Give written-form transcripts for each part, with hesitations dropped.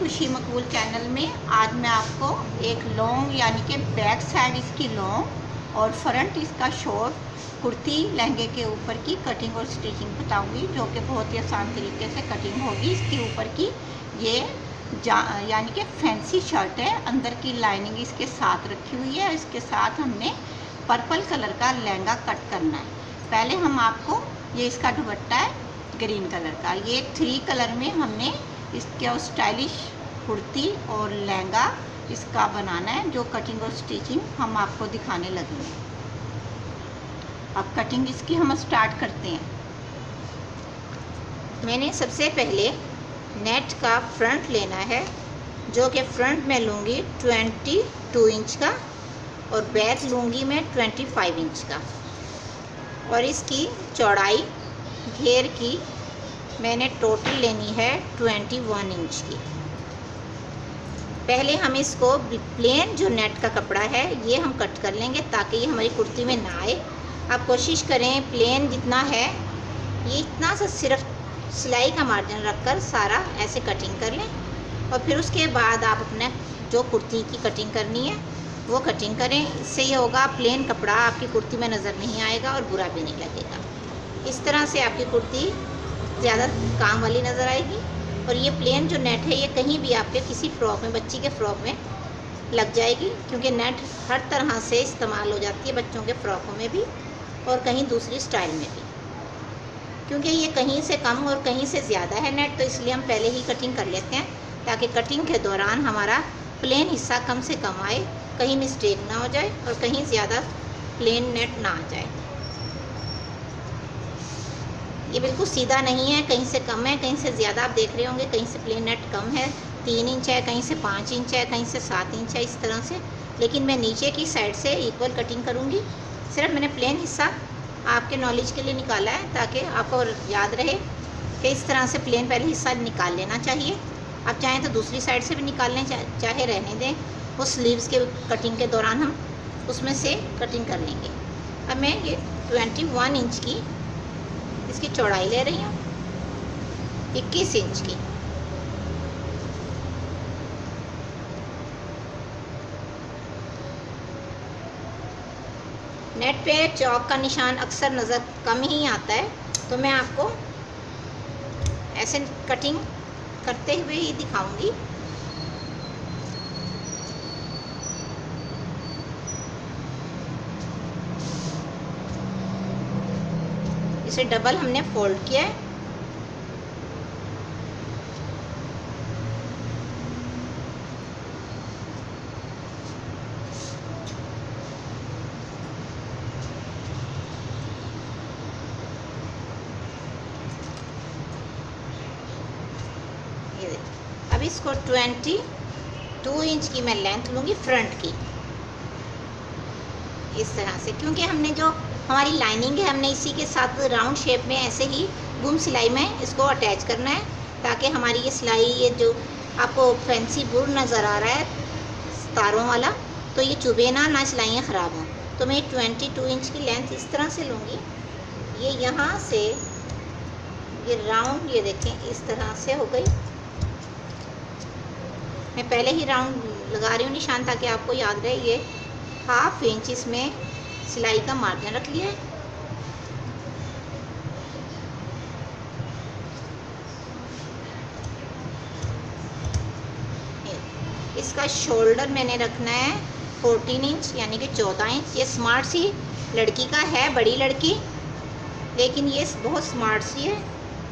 खुशी मकबूल चैनल में आज मैं आपको एक लॉन्ग यानी कि बैक साइड इसकी लॉन्ग और फ्रंट इसका शॉर्ट कुर्ती लहंगे के ऊपर की कटिंग और स्टिचिंग बताऊंगी, जो कि बहुत ही आसान तरीके से कटिंग होगी। इसके ऊपर की ये यानी कि फैंसी शर्ट है, अंदर की लाइनिंग इसके साथ रखी हुई है। इसके साथ हमने पर्पल कलर का लहंगा कट करना है। पहले हम आपको ये इसका दुपट्टा है ग्रीन कलर का, ये 3 कलर में हमने इसके स्टाइलिश कुर्ती और लहंगा इसका बनाना है, जो कटिंग और स्टिचिंग हम आपको दिखाने लगेंगे। अब कटिंग इसकी हम स्टार्ट करते हैं। मैंने सबसे पहले नेट का फ्रंट लेना है, जो कि फ्रंट में लूँगी 22 इंच का और बैक लूँगी मैं 25 इंच का। और इसकी चौड़ाई घेर की मैंने टोटल लेनी है 21 इंच की। पहले हम इसको प्लेन जो नेट का कपड़ा है ये हम कट कर लेंगे, ताकि ये हमारी कुर्ती में ना आए। आप कोशिश करें प्लेन जितना है ये इतना सा सिर्फ सिलाई का मार्जिन रखकर सारा ऐसे कटिंग कर लें, और फिर उसके बाद आप अपने जो कुर्ती की कटिंग करनी है वो कटिंग करें। इससे ये होगा प्लेन कपड़ा आपकी कुर्ती में नज़र नहीं आएगा और बुरा भी नहीं लगेगा। इस तरह से आपकी कुर्ती ज़्यादा काम वाली नज़र आएगी। और ये प्लेन जो नेट है ये कहीं भी आपके किसी फ्रॉक में, बच्ची के फ्रॉक में लग जाएगी, क्योंकि नेट हर तरह से इस्तेमाल हो जाती है बच्चों के फ्रॉकों में भी और कहीं दूसरी स्टाइल में भी। क्योंकि ये कहीं से कम और कहीं से ज़्यादा है नेट, तो इसलिए हम पहले ही कटिंग कर लेते हैं, ताकि कटिंग के दौरान हमारा प्लेन हिस्सा कम से कम आए, कहीं मिस्टेक ना हो जाए और कहीं ज़्यादा प्लेन नेट ना आ जाए। ये बिल्कुल सीधा नहीं है, कहीं से कम है कहीं से ज़्यादा। आप देख रहे होंगे कहीं से प्लेन नेट कम है, 3 इंच है, कहीं से 5 इंच है, कहीं से 7 इंच है, इस तरह से। लेकिन मैं नीचे की साइड से इक्वल कटिंग करूँगी। सिर्फ मैंने प्लेन हिस्सा आपके नॉलेज के लिए निकाला है, ताकि आपको याद रहे कि इस तरह से प्लेन पहले हिस्सा निकाल लेना चाहिए। आप चाहें तो दूसरी साइड से भी निकाल लें, चाहे रहने दें, वो स्लीव्स के कटिंग के दौरान हम उसमें से कटिंग कर लेंगे। अब मैं ये 21 इंच की इसकी चौड़ाई ले रही हूँ, 21 इंच की। नेट पे चौक का निशान अक्सर नज़र कम ही आता है, तो मैं आपको ऐसे कटिंग करते हुए ही दिखाऊंगी। इसे डबल हमने फोल्ड किया है। ये अब इसको 22 इंच की मैं लेंथ लूँगी फ्रंट की, इस तरह से। क्योंकि हमने जो हमारी लाइनिंग है हमने इसी के साथ राउंड शेप में ऐसे ही गुम सिलाई में इसको अटैच करना है, ताकि हमारी ये सिलाई, ये जो आपको फैंसी बुर नज़र आ रहा है तारों वाला, तो ये चुभे ना सिलाइयाँ ख़राब हों। तो मैं 22 इंच की लेंथ इस तरह से लूँगी। ये यहाँ से ये राउंड, ये देखें इस तरह से हो गई। मैं पहले ही राउंड लगा रही हूँ निशान, ताकि आपको याद रहे। ये 1/2 इंच इसमें सिलाई का मार्जिन रख लिया है। इसका शोल्डर मैंने रखना है 14 इंच यानी कि 14 इंच। ये स्मार्ट सी लड़की का है, बड़ी लड़की, लेकिन ये बहुत स्मार्ट सी है।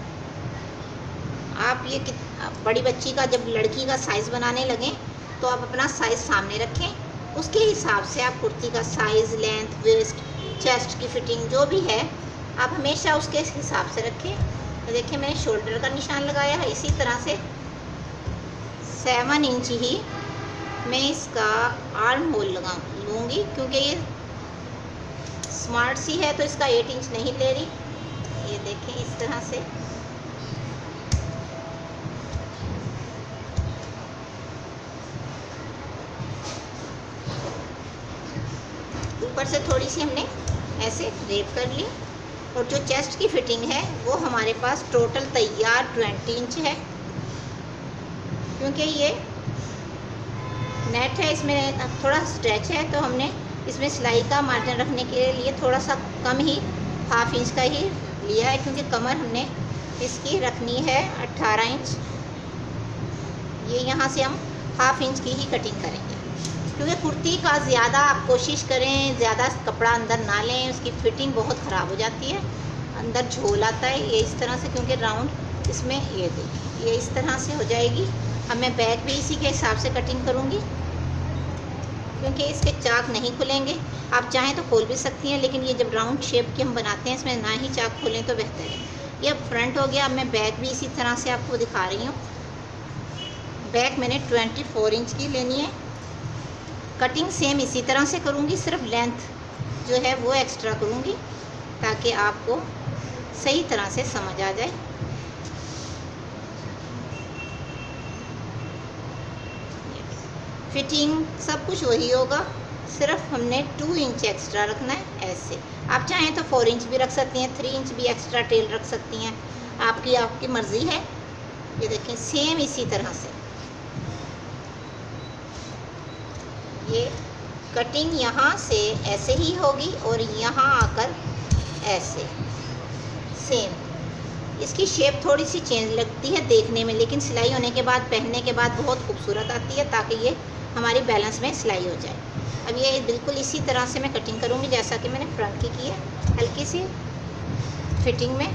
आप ये बड़ी बच्ची का जब लड़की का साइज़ बनाने लगें तो आप अपना साइज़ सामने रखें, उसके हिसाब से आप कुर्ती का साइज़, लेंथ, वेस्ट, चेस्ट की फिटिंग जो भी है आप हमेशा उसके हिसाब से रखें। तो देखिए मैंने शोल्डर का निशान लगाया है। इसी तरह से 7 इंच ही मैं इसका आर्म होल लूँगी, क्योंकि ये स्मार्ट सी है तो इसका 8 इंच नहीं ले रही। ये देखें इस तरह से। ऊपर से थोड़ी सी हमने ऐसे रेप कर ली, और जो चेस्ट की फिटिंग है वो हमारे पास टोटल तैयार 20 इंच है। क्योंकि ये नेट है, इसमें थोड़ा स्ट्रेच है, तो हमने इसमें सिलाई का मार्जिन रखने के लिए थोड़ा सा कम ही 1/2 इंच का ही लिया है, क्योंकि कमर हमने इसकी रखनी है 18 इंच। ये यहाँ से हम 1/2 इंच की ही कटिंग करेंगे, क्योंकि कुर्ती का ज़्यादा आप कोशिश करें ज़्यादा कपड़ा अंदर ना लें, उसकी फिटिंग बहुत ख़राब हो जाती है, अंदर झोल आता है। ये इस तरह से, क्योंकि राउंड इसमें ये देखिए ये इस तरह से हो जाएगी। अब मैं बैक भी इसी के हिसाब से कटिंग करूँगी, क्योंकि इसके चाक नहीं खुलेंगे। आप चाहें तो खोल भी सकती हैं, लेकिन ये जब राउंड शेप की हम बनाते हैं इसमें ना ही चाक खोलें तो बेहतर है। ये अब फ्रंट हो गया। अब मैं बैक भी इसी तरह से आपको दिखा रही हूँ। बैक मैंने 24 इंच की लेनी है। कटिंग सेम इसी तरह से करूँगी, सिर्फ लेंथ जो है वो एक्स्ट्रा करूँगी, ताकि आपको सही तरह से समझ आ जाए। फिटिंग सब कुछ वही होगा, सिर्फ हमने 2 इंच एक्स्ट्रा रखना है। ऐसे आप चाहें तो 4 इंच भी रख सकती हैं, 3 इंच भी एक्स्ट्रा टेल रख सकती हैं, आपकी मर्ज़ी है। ये देखें सेम इसी तरह से ये कटिंग यहाँ से ऐसे ही होगी और यहाँ आकर ऐसे सेम। इसकी शेप थोड़ी सी चेंज लगती है देखने में, लेकिन सिलाई होने के बाद पहनने के बाद बहुत खूबसूरत आती है, ताकि ये हमारी बैलेंस में सिलाई हो जाए। अब ये बिल्कुल इसी तरह से मैं कटिंग करूँगी जैसा कि मैंने फ्रंट की है, हल्की सी फिटिंग में।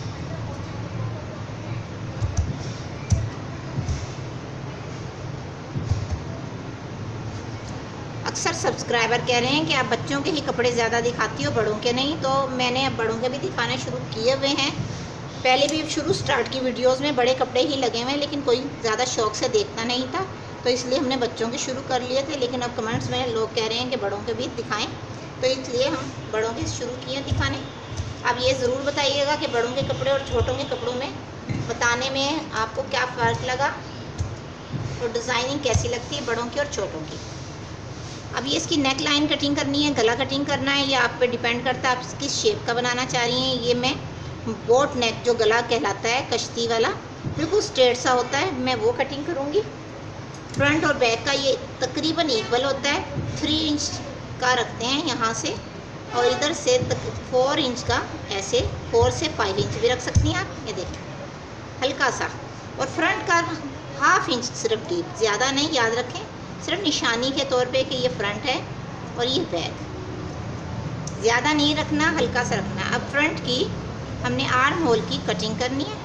अक्सर सब्सक्राइबर कह रहे हैं कि आप बच्चों के ही कपड़े ज़्यादा दिखाती हो, बड़ों के नहीं, तो मैंने अब बड़ों के भी दिखाने शुरू किए हुए हैं। पहले भी स्टार्ट की वीडियोस में बड़े कपड़े ही लगे हुए हैं, लेकिन कोई ज़्यादा शौक से देखता नहीं था, तो इसलिए हमने बच्चों के शुरू कर लिए थे। लेकिन अब कमेंट्स में लोग कह रहे हैं कि बड़ों के भी दिखाएं, तो इसलिए हम बड़ों के शुरू किए दिखाने। अब ये ज़रूर बताइएगा कि बड़ों के कपड़े और छोटों के कपड़ों में बताने में आपको क्या फ़र्क लगा और डिज़ाइनिंग कैसी लगती है बड़ों की और छोटों की। अब ये इसकी नेक लाइन कटिंग करनी है, गला कटिंग करना है, ये आप पे डिपेंड करता है आप किस शेप का बनाना चाह रही हैं। ये मैं बोट नेक जो गला कहलाता है कश्ती वाला, बिल्कुल स्ट्रेट सा होता है, मैं वो कटिंग करूँगी। फ्रंट और बैक का ये तकरीबन इक्वल होता है। 3 इंच का रखते हैं यहाँ से, और इधर से 4 इंच का, ऐसे 4 से 5 इंच भी रख सकती हैं आप। ये देखिए हल्का सा। और फ्रंट का 1/2 इंच सिर्फ डीप, ज़्यादा नहीं, याद रखें, सिर्फ निशानी के तौर पे कि ये फ्रंट है और ये बैक। ज़्यादा नहीं रखना, हल्का सा रखना। अब फ्रंट की हमने आर्म होल की कटिंग करनी है।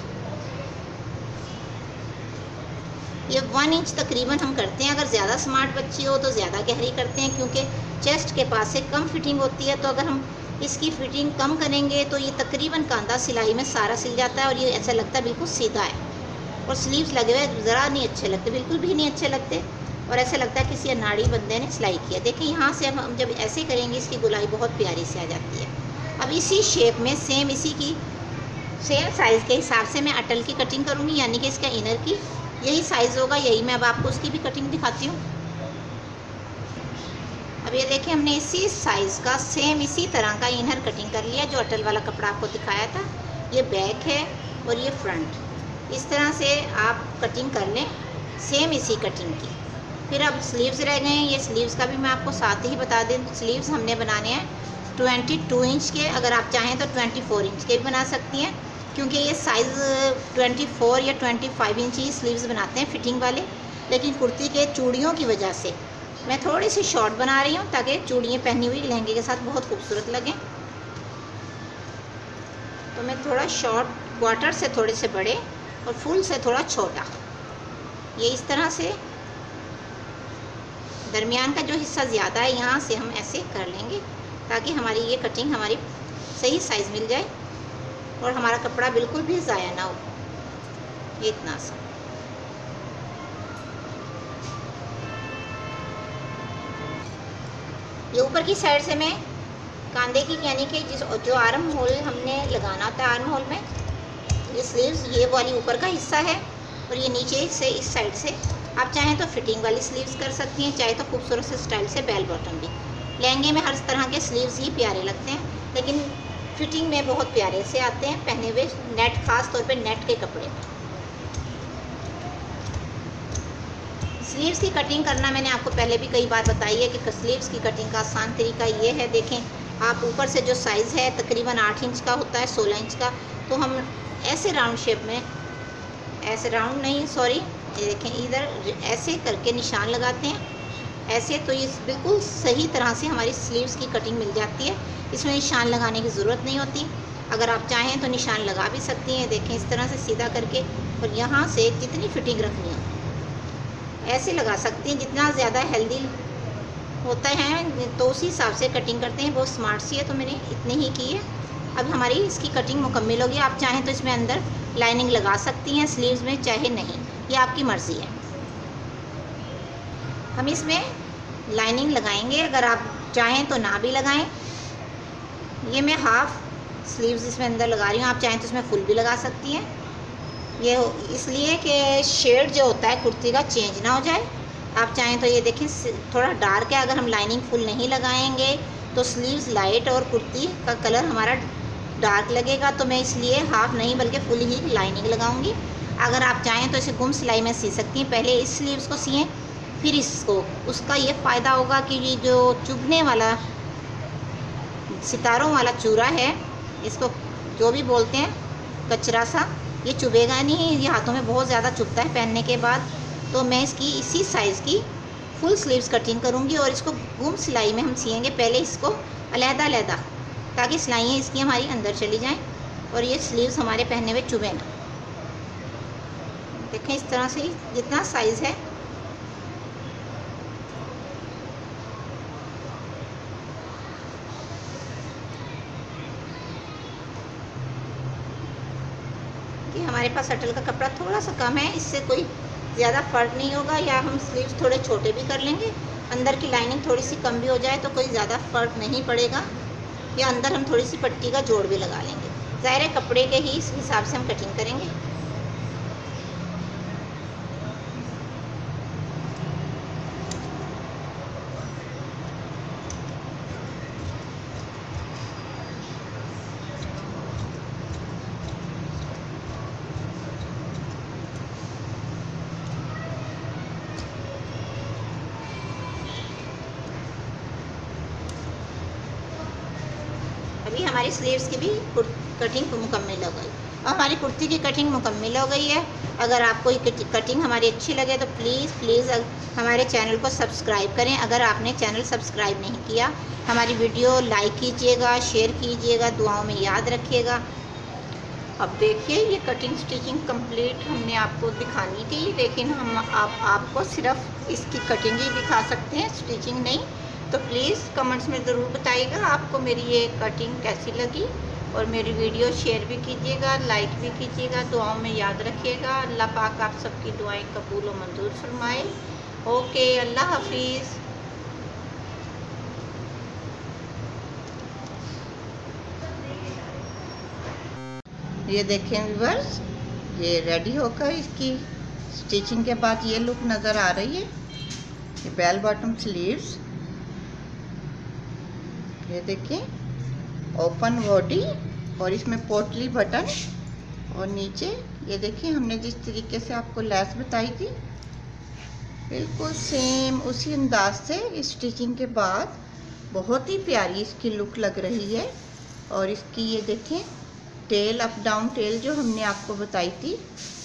ये 1 इंच तकरीबन हम करते हैं। अगर ज़्यादा स्मार्ट बच्ची हो तो ज़्यादा गहरी करते हैं, क्योंकि चेस्ट के पास से कम फिटिंग होती है। तो अगर हम इसकी फिटिंग कम करेंगे तो ये तकरीबन कांधा सिलाई में सारा सिल जाता है, और ये ऐसा लगता है बिल्कुल सीधा है। और स्लीव्स लगे हुए ज़रा नहीं अच्छे लगते, बिल्कुल भी नहीं अच्छे लगते, और ऐसा लगता है किसी अनाड़ी बंदे ने सिलाई किया। देखिए यहाँ से हम जब ऐसे करेंगे इसकी गुलाई बहुत प्यारी से आ जाती है। अब इसी शेप में सेम इसी की सेम साइज़ के हिसाब से मैं अटल की कटिंग करूँगी, यानी कि इसका इनर की यही साइज़ होगा, यही मैं अब आपको उसकी भी कटिंग दिखाती हूँ। अब ये देखिए हमने इसी साइज़ का सेम इसी तरह का इनर कटिंग कर लिया, जो अटल वाला कपड़ा आपको दिखाया था। ये बैक है और ये फ्रंट। इस तरह से आप कटिंग कर लें सेम इसी कटिंग की। फिर अब स्लीव्स रह गए हैं, ये स्लीव्स का भी मैं आपको साथ ही बता दें। स्लीव्स हमने बनाने हैं 22 इंच के, अगर आप चाहें तो 24 इंच के भी बना सकती हैं, क्योंकि ये साइज़ 24 या 25 इंच ही स्लीव्स बनाते हैं फिटिंग वाले। लेकिन कुर्ती के चूड़ियों की वजह से मैं थोड़ी सी शॉर्ट बना रही हूँ, ताकि चूड़ियाँ पहनी हुई लहंगे के साथ बहुत खूबसूरत लगें। तो मैं थोड़ा शॉर्ट, क्वार्टर से थोड़े से बड़े और फुल से थोड़ा छोटा, ये इस तरह से दरमियान का जो हिस्सा ज़्यादा है यहाँ से हम ऐसे कर लेंगे, ताकि हमारी ये कटिंग हमारी सही साइज़ मिल जाए और हमारा कपड़ा बिल्कुल भी ज़ाया ना हो। ये इतना सा। ये ऊपर की साइड से मैं कांधे की, यानी कि जो आर्म होल हमने लगाना था, आर्म होल में ये स्लीव्स ये वाली ऊपर का हिस्सा है, और ये नीचे से इस साइड से आप चाहें तो फिटिंग वाली स्लीव्स कर सकती हैं, चाहे तो खूबसूरत से स्टाइल से बेल बॉटम भी। लहंगे में हर तरह के स्लीव्स ही प्यारे लगते हैं, लेकिन फिटिंग में बहुत प्यारे से आते हैं पहने हुए, नेट, खास तौर पे नेट के कपड़े में। स्लीव्स की कटिंग करना मैंने आपको पहले भी कई बार बताई है कि स्लीव्स की कटिंग का आसान तरीका ये है। देखें, आप ऊपर से जो साइज़ है तकरीबन 8 इंच का होता है, 16 इंच का, तो हम ऐसे राउंड शेप में, ऐसे राउंड नहीं सॉरी, ये देखें इधर ऐसे करके निशान लगाते हैं ऐसे, तो ये बिल्कुल सही तरह से हमारी स्लीव्स की कटिंग मिल जाती है। इसमें निशान लगाने की ज़रूरत नहीं होती। अगर आप चाहें तो निशान लगा भी सकती हैं। देखें इस तरह से सीधा करके, और यहाँ से जितनी फिटिंग रखनी हो ऐसे लगा सकती हैं। जितना ज़्यादा हेल्दी होता है तो उसी हिसाब से कटिंग करते हैं। बहुत स्मार्ट सी है, तो मैंने इतनी ही की है। अब हमारी इसकी कटिंग मुकम्मल होगी। आप चाहें तो इसमें अंदर लाइनिंग लगा सकती हैं स्लीव्स में, चाहे नहीं, ये आपकी मर्ज़ी है। हम इसमें लाइनिंग लगाएंगे, अगर आप चाहें तो ना भी लगाएं। ये मैं हाफ स्लीव्स इसमें अंदर लगा रही हूँ, आप चाहें तो इसमें फुल भी लगा सकती हैं। ये इसलिए कि शेड जो होता है कुर्ती का चेंज ना हो जाए। आप चाहें तो ये देखें थोड़ा डार्क है, अगर हम लाइनिंग फुल नहीं लगाएंगे तो स्लीव्स लाइट और कुर्ती का कलर हमारा डार्क लगेगा, तो मैं इसलिए हाफ नहीं बल्कि फुल ही लाइनिंग लगाऊंगी। अगर आप चाहें तो इसे गुम सिलाई में सी सकती हैं। पहले इस स्लीव्स को सिएं फिर इसको। उसका ये फ़ायदा होगा कि ये जो चुभने वाला सितारों वाला चूरा है, इसको जो भी बोलते हैं कचरा सा, ये चुभेगा नहीं। ये हाथों में बहुत ज़्यादा चुभता है पहनने के बाद। तो मैं इसकी इसी साइज़ की फुल स्लीव्स कटिंग करूँगी और इसको गुम सिलाई में हम सिएंगे। पहले इसको अलहदा-अलहदा, ताकि सिलाइयाँ इसकी हमारी अंदर चली जाएं और ये स्लीव्स हमारे पहनने में चुभे ना। देखें इस तरह से जितना साइज़ है कि हमारे पास शटल का कपड़ा थोड़ा सा कम है, इससे कोई ज़्यादा फ़र्क नहीं होगा। या हम स्लीव्स थोड़े छोटे भी कर लेंगे, अंदर की लाइनिंग थोड़ी सी कम भी हो जाए तो कोई ज़्यादा फ़र्क नहीं पड़ेगा। या अंदर हम थोड़ी सी पट्टी का जोड़ भी लगा लेंगे। ज़ाहिर है कपड़े के ही इस हिसाब से हम कटिंग करेंगे। अभी हमारी स्लीव्स की भी कटिंग मुकम्मल हो गई और हमारी कुर्ती की कटिंग मुकम्मल हो गई है। अगर आपको ये कटिंग हमारी अच्छी लगे तो प्लीज़ हमारे चैनल को सब्सक्राइब करें। अगर आपने चैनल सब्सक्राइब नहीं किया, हमारी वीडियो लाइक कीजिएगा, शेयर कीजिएगा, दुआओं में याद रखिएगा। अब देखिए ये कटिंग स्टिचिंग कंप्लीट हमने आपको दिखानी थी, लेकिन हम आपको सिर्फ इसकी कटिंग ही दिखा सकते हैं, स्टिचिंग नहीं। तो प्लीज़ कमेंट्स में ज़रूर बताइएगा आपको मेरी ये कटिंग कैसी लगी, और मेरी वीडियो शेयर भी कीजिएगा, लाइक भी कीजिएगा, दुआओं में याद रखिएगा। अल्लाह पाक आप सबकी दुआएं कबूल और मंजूर फरमाए। ओके, अल्लाह हाफिज़। ये देखें व्यूअर्स, ये रेडी होकर इसकी स्टिचिंग के बाद ये लुक नज़र आ रही है। ये बेल बॉटम स्लीव्स, ये देखें ओपन बॉडी और इसमें पोटली बटन, और नीचे ये देखिए हमने जिस तरीके से आपको लेस बताई थी बिल्कुल सेम उसी अंदाज से इस स्टिचिंग के बाद बहुत ही प्यारी इसकी लुक लग रही है। और इसकी ये देखें टेल, अप डाउन टेल जो हमने आपको बताई थी,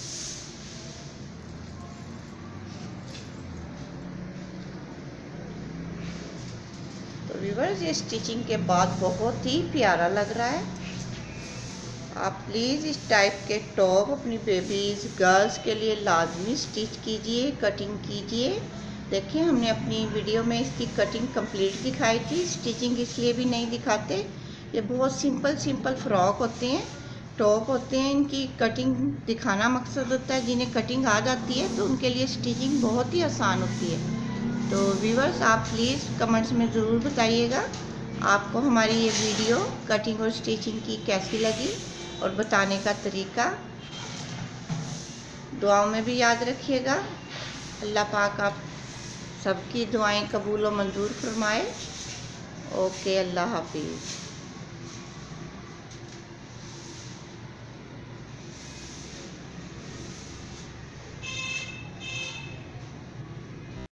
तो व्यूअर्स ये स्टिचिंग के बाद बहुत ही प्यारा लग रहा है। आप प्लीज़ इस टाइप के टॉप अपनी बेबीज़ गर्ल्स के लिए लाजमी स्टिच कीजिए, कटिंग कीजिए। देखिए हमने अपनी वीडियो में इसकी कटिंग कंप्लीट दिखाई थी, स्टिचिंग इसलिए भी नहीं दिखाते, ये बहुत सिंपल फ्रॉक होते हैं, टॉप होते हैं, इनकी कटिंग दिखाना मकसद होता है। जिन्हें कटिंग आ जाती है तो उनके लिए स्टिचिंग बहुत ही आसान होती है। तो व्यूअर्स आप प्लीज़ कमेंट्स में ज़रूर बताइएगा आपको हमारी ये वीडियो कटिंग और स्टिचिंग की कैसी लगी, और बताने का तरीका। दुआओं में भी याद रखिएगा। अल्लाह पाक आप सबकी दुआएं कबूल और मंजूर फरमाए। ओके, अल्लाह हाफिज़।